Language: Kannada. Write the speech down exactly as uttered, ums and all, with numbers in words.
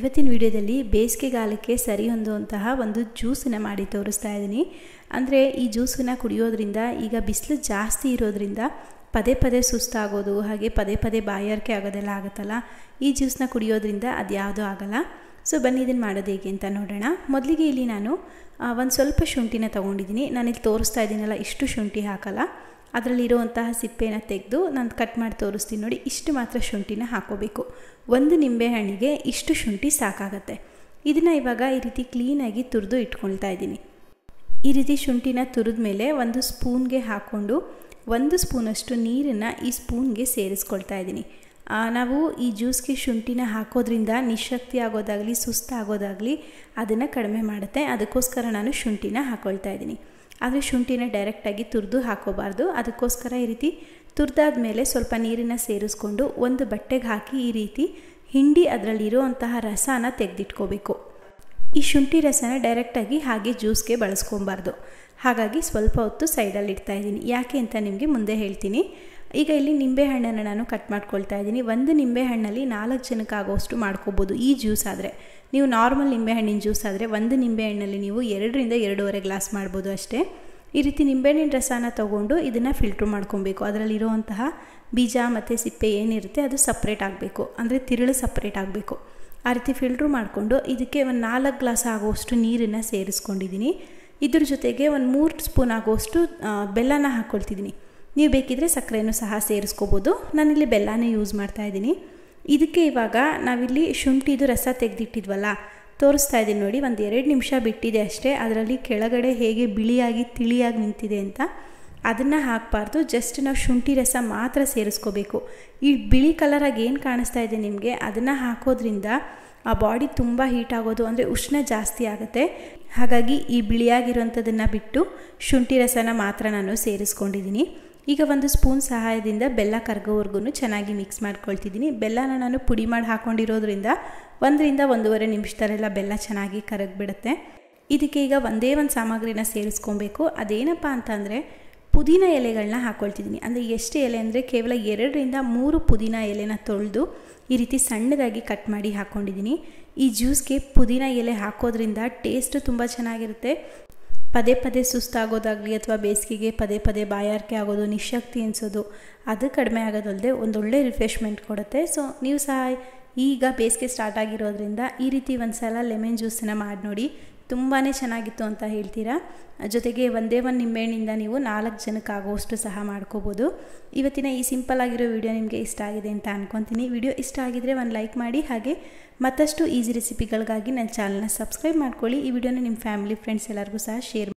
ಇವತ್ತಿನ ವಿಡಿಯೋದಲ್ಲಿ ಬೇಸಿಗೆಗಾಲಕ್ಕೆ ಸರಿ ಹೊಂದುವಂತಹ ಒಂದು ಜ್ಯೂಸನ್ನು ಮಾಡಿ ತೋರಿಸ್ತಾ ಇದ್ದೀನಿ. ಅಂದರೆ ಈ ಜ್ಯೂಸನ್ನು ಕುಡಿಯೋದ್ರಿಂದ ಈಗ ಬಿಸಿಲು ಜಾಸ್ತಿ ಇರೋದ್ರಿಂದ ಪದೇ ಪದೇ ಸುಸ್ತಾಗೋದು ಹಾಗೆ ಪದೇ ಪದೇ ಬಾಯಾರಿಕೆ ಆಗೋದೆಲ್ಲ ಆಗುತ್ತಲ್ಲ, ಈ ಜ್ಯೂಸನ್ನ ಕುಡಿಯೋದ್ರಿಂದ ಅದು ಯಾವುದೂ ಆಗಲ್ಲ. ಸೊ ಬನ್ನಿ ಇದನ್ನು ಮಾಡೋದು ಹೇಗೆ ಅಂತ ನೋಡೋಣ. ಮೊದಲಿಗೆ ಇಲ್ಲಿ ನಾನು ಒಂದು ಸ್ವಲ್ಪ ಶುಂಠಿನ ತೊಗೊಂಡಿದ್ದೀನಿ. ನಾನಿಲ್ಲಿ ತೋರಿಸ್ತಾ ಇದ್ದೀನಲ್ಲ, ಇಷ್ಟು ಶುಂಠಿ ಹಾಕಲ್ಲ, ಅದರಲ್ಲಿರುವಂತಹ ಸಿಪ್ಪೆನ ತೆಗೆದು ನಾನು ಕಟ್ ಮಾಡಿ ತೋರಿಸ್ತೀನಿ ನೋಡಿ. ಇಷ್ಟು ಮಾತ್ರ ಶುಂಠಿನ ಹಾಕೋಬೇಕು. ಒಂದು ನಿಂಬೆಹಣ್ಣಿಗೆ ಇಷ್ಟು ಶುಂಠಿ ಸಾಕಾಗತ್ತೆ. ಇದನ್ನು ಇವಾಗ ಈ ರೀತಿ ಕ್ಲೀನಾಗಿ ತುರಿದು ಇಟ್ಕೊಳ್ತಾ ಇದ್ದೀನಿ. ಈ ರೀತಿ ಶುಂಠಿನ ತುರಿದ ಮೇಲೆ ಒಂದು ಸ್ಪೂನ್ಗೆ ಹಾಕ್ಕೊಂಡು ಒಂದು ಸ್ಪೂನಷ್ಟು ನೀರನ್ನು ಈ ಸ್ಪೂನ್ಗೆ ಸೇರಿಸ್ಕೊಳ್ತಾ ಇದ್ದೀನಿ. ನಾವು ಈ ಜ್ಯೂಸ್ಗೆ ಶುಂಠಿನ ಹಾಕೋದ್ರಿಂದ ನಿಶಕ್ತಿ ಆಗೋದಾಗಲಿ ಸುಸ್ತಾಗೋದಾಗಲಿ ಅದನ್ನು ಕಡಿಮೆ ಮಾಡುತ್ತೆ. ಅದಕ್ಕೋಸ್ಕರ ನಾನು ಶುಂಠಿನ ಹಾಕ್ಕೊಳ್ತಾ ಇದ್ದೀನಿ. ಆದರೆ ಶುಂಠಿನ ಡೈರೆಕ್ಟಾಗಿ ತುರಿದು ಹಾಕೋಬಾರ್ದು. ಅದಕ್ಕೋಸ್ಕರ ಈ ರೀತಿ ತುರಿದಾದ ಮೇಲೆ ಸ್ವಲ್ಪ ನೀರನ್ನು ಸೇರಿಸ್ಕೊಂಡು ಒಂದು ಬಟ್ಟೆಗೆ ಹಾಕಿ ಈ ರೀತಿ ಹಿಂಡಿ ಅದರಲ್ಲಿರುವಂತಹ ರಸನ ತೆಗೆದಿಟ್ಕೋಬೇಕು. ಈ ಶುಂಠಿ ರಸನ ಡೈರೆಕ್ಟಾಗಿ ಹಾಗೆ ಜ್ಯೂಸ್ಗೆ ಬಳಸ್ಕೊಬಾರ್ದು. ಹಾಗಾಗಿ ಸ್ವಲ್ಪ ಹೊತ್ತು ಸೈಡಲ್ಲಿ ಇಡ್ತಾ ಇದ್ದೀನಿ. ಯಾಕೆ ಅಂತ ನಿಮಗೆ ಮುಂದೆ ಹೇಳ್ತೀನಿ. ಈಗ ಇಲ್ಲಿ ನಿಂಬೆಹಣ್ಣನ್ನು ನಾನು ಕಟ್ ಮಾಡ್ಕೊಳ್ತಾ ಇದ್ದೀನಿ. ಒಂದು ನಿಂಬೆಹಣ್ಣಲ್ಲಿ ನಾಲ್ಕು ಜನಕ್ಕೆ ಆಗೋಷ್ಟು ಮಾಡ್ಕೋಬೋದು. ಈ ಜ್ಯೂಸ್ ಆದರೆ ನೀವು ನಾರ್ಮಲ್ ನಿಂಬೆಹಣ್ಣಿನ ಜ್ಯೂಸ್ ಆದರೆ ಒಂದು ನಿಂಬೆಹಣ್ಣಲ್ಲಿ ನೀವು ಎರಡರಿಂದ ಎರಡೂವರೆ ಗ್ಲಾಸ್ ಮಾಡ್ಬೋದು ಅಷ್ಟೇ. ಈ ರೀತಿ ನಿಂಬೆಹಣ್ಣಿನ ರಸನ ತೊಗೊಂಡು ಇದನ್ನು ಫಿಲ್ಟ್ರ್ ಮಾಡ್ಕೊಬೇಕು. ಅದರಲ್ಲಿರುವಂತಹ ಬೀಜ ಮತ್ತು ಸಿಪ್ಪೆ ಏನಿರುತ್ತೆ ಅದು ಸಪ್ರೇಟ್ ಆಗಬೇಕು, ಅಂದರೆ ತಿರುಳು ಸಪ್ರೇಟ್ ಆಗಬೇಕು. ಆ ರೀತಿ ಫಿಲ್ಟ್ರ್ ಮಾಡಿಕೊಂಡು ಇದಕ್ಕೆ ಒಂದು ನಾಲ್ಕು ಗ್ಲಾಸ್ ಆಗೋಷ್ಟು ನೀರನ್ನು ಸೇರಿಸ್ಕೊಂಡಿದ್ದೀನಿ. ಇದ್ರ ಜೊತೆಗೆ ಒಂದು ಮೂರು ಸ್ಪೂನ್ ಆಗೋಷ್ಟು ಬೆಲ್ಲನ ಹಾಕ್ಕೊಳ್ತಿದ್ದೀನಿ. ನೀವು ಬೇಕಿದ್ರೆ ಸಕ್ಕರೆನೂ ಸಹ ಸೇರಿಸ್ಕೋಬೋದು. ನಾನಿಲ್ಲಿ ಬೆಲ್ಲನೇ ಯೂಸ್ ಮಾಡ್ತಾಯಿದ್ದೀನಿ. ಇದಕ್ಕೆ ಇವಾಗ ನಾವಿಲ್ಲಿ ಶುಂಠಿದು ರಸ ತೆಗೆದಿಟ್ಟಿದ್ವಲ್ಲ, ತೋರಿಸ್ತಾ ಇದ್ದೀನಿ ನೋಡಿ. ಒಂದು ಎರಡು ನಿಮಿಷ ಬಿಟ್ಟಿದೆ ಅಷ್ಟೇ. ಅದರಲ್ಲಿ ಕೆಳಗಡೆ ಹೇಗೆ ಬಿಳಿಯಾಗಿ ತಿಳಿಯಾಗಿ ನಿಂತಿದೆ ಅಂತ ಅದನ್ನು ಹಾಕಬಾರ್ದು. ಜಸ್ಟ್ ನಾವು ಶುಂಠಿ ರಸ ಮಾತ್ರ ಸೇರಿಸ್ಕೋಬೇಕು. ಈ ಬಿಳಿ ಕಲರಾಗಿ ಏನು ಕಾಣಿಸ್ತಾ ಇದೆ ನಿಮಗೆ, ಅದನ್ನು ಹಾಕೋದ್ರಿಂದ ಆ ಬಾಡಿ ತುಂಬ ಹೀಟ್ ಆಗೋದು, ಅಂದರೆ ಉಷ್ಣ ಜಾಸ್ತಿ ಆಗುತ್ತೆ. ಹಾಗಾಗಿ ಈ ಬಿಳಿಯಾಗಿರೋಂಥದ್ದನ್ನು ಬಿಟ್ಟು ಶುಂಠಿ ರಸನ ಮಾತ್ರ ನಾನು ಸೇರಿಸ್ಕೊಂಡಿದ್ದೀನಿ. ಈಗ ಒಂದು ಸ್ಪೂನ್ ಸಹಾಯದಿಂದ ಬೆಲ್ಲ ಕರಗೋವರೆಗೂ ಚೆನ್ನಾಗಿ ಮಿಕ್ಸ್ ಮಾಡ್ಕೊಳ್ತಿದ್ದೀನಿ. ಬೆಲ್ಲನ ನಾನು ಪುಡಿ ಮಾಡಿ ಹಾಕ್ಕೊಂಡಿರೋದ್ರಿಂದ ಒಂದರಿಂದ ಒಂದೂವರೆ ನಿಮಿಷದಲ್ಲೆಲ್ಲ ಬೆಲ್ಲ ಚೆನ್ನಾಗಿ ಕರಗಿಬಿಡುತ್ತೆ. ಇದಕ್ಕೆ ಈಗ ಒಂದೇ ಒಂದು ಸಾಮಗ್ರಿನ ಸೇರಿಸ್ಕೊಬೇಕು. ಅದೇನಪ್ಪ ಅಂತಂದರೆ ಪುದೀನ ಎಲೆಗಳನ್ನ ಹಾಕ್ಕೊಳ್ತಿದ್ದೀನಿ. ಅಂದರೆ ಎಷ್ಟು ಎಲೆ ಅಂದರೆ ಕೇವಲ ಎರಡರಿಂದ ಮೂರು ಪುದೀನ ಎಲೆನ ತೊಳೆದು ಈ ರೀತಿ ಸಣ್ಣದಾಗಿ ಕಟ್ ಮಾಡಿ ಹಾಕ್ಕೊಂಡಿದ್ದೀನಿ. ಈ ಜ್ಯೂಸ್ಗೆ ಪುದೀನ ಎಲೆ ಹಾಕೋದ್ರಿಂದ ಟೇಸ್ಟು ತುಂಬ ಚೆನ್ನಾಗಿರುತ್ತೆ. ಪದೇ ಪದೇ ಸುಸ್ತಾಗೋದಾಗಲಿ ಅಥವಾ ಬೇಸಿಗೆಗೆ ಪದೇ ಪದೇ ಬಾಯಾರಿಕೆ ಆಗೋದು, ನಿಶಕ್ತಿ ಅನಿಸೋದು ಅದು ಕಡಿಮೆ ಆಗೋದಲ್ಲದೆ ಒಂದೊಳ್ಳೆ ರಿಫ್ರೆಶ್ಮೆಂಟ್ ಕೊಡುತ್ತೆ. ಸೊ ನೀವು ಸಹ ಈಗ ಬೇಸಿಗೆ ಸ್ಟಾರ್ಟ್ ಆಗಿರೋದ್ರಿಂದ ಈ ರೀತಿ ಒಂದು ಸಲ ಲೆಮನ್ ಜ್ಯೂಸನ್ನು ಮಾಡಿ ನೋಡಿ, ತುಂಬಾ ಚೆನ್ನಾಗಿತ್ತು ಅಂತ ಹೇಳ್ತೀರಾ. ಜೊತೆಗೆ ಒಂದೇ ಒಂದು ನಿಂಬೆಹಣ್ಣಿಂದ ನೀವು ನಾಲ್ಕು ಜನಕ್ಕೆ ಆಗೋಷ್ಟು ಸಹ ಮಾಡ್ಕೋಬೋದು. ಇವತ್ತಿನ ಈ ಸಿಂಪಲ್ ಆಗಿರೋ ವಿಡಿಯೋ ನಿಮಗೆ ಇಷ್ಟ ಆಗಿದೆ ಅಂತ ಅಂದ್ಕೊತೀನಿ. ವಿಡಿಯೋ ಇಷ್ಟ ಆಗಿದರೆ ಒಂದು ಲೈಕ್ ಮಾಡಿ, ಹಾಗೆ ಮತ್ತಷ್ಟು ಈಸಿ ರೆಸಿಪಿಗಳಿಗಾಗಿ ನನ್ನ ಚಾನಲ್ನ ಸಬ್ಸ್ಕ್ರೈಬ್ ಮಾಡ್ಕೊಳ್ಳಿ. ಈ ವಿಡಿಯೋನ ನಿಮ್ಮ ಫ್ಯಾಮಿಲಿ ಫ್ರೆಂಡ್ಸ್ ಎಲ್ಲರಿಗೂ ಸಹ ಶೇರ್